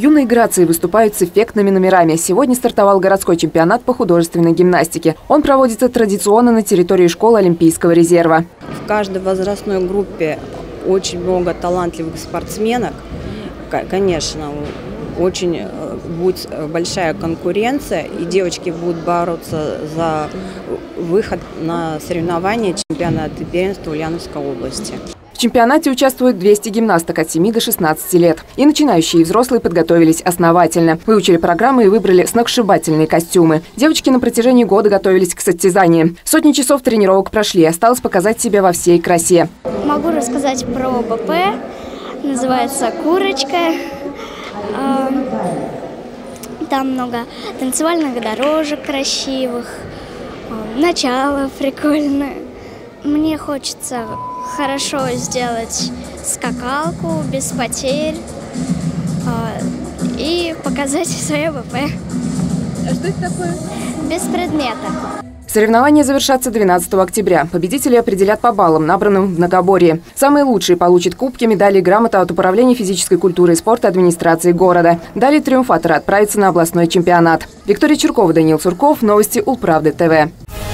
Юные грации выступают с эффектными номерами. Сегодня стартовал городской чемпионат по художественной гимнастике. Он проводится традиционно на территории школы Олимпийского резерва. В каждой возрастной группе очень много талантливых спортсменок. Конечно, очень будет большая конкуренция, и девочки будут бороться за выход на соревнования чемпионата и первенства Ульяновской области. В чемпионате участвуют 200 гимнасток от 7 до 16 лет. И начинающие, и взрослые подготовились основательно. Выучили программы и выбрали сногсшибательные костюмы. Девочки на протяжении года готовились к состязаниям. Сотни часов тренировок прошли, осталось показать себя во всей красе. Могу рассказать про БП. Называется «Курочка». Там много танцевальных дорожек красивых, начало прикольное. Мне хочется хорошо сделать скакалку без потерь и показать свое БП. А что это такое? Без предмета. Соревнования завершатся 12 октября. Победители определят по баллам, набранным в многоборье. Самые лучшие получат кубки, медали и грамоты от Управления физической культуры и спорта администрации города. Далее триумфаторы отправятся на областной чемпионат. Виктория Чуркова, Даниил Сурков. Новости Улправды ТВ.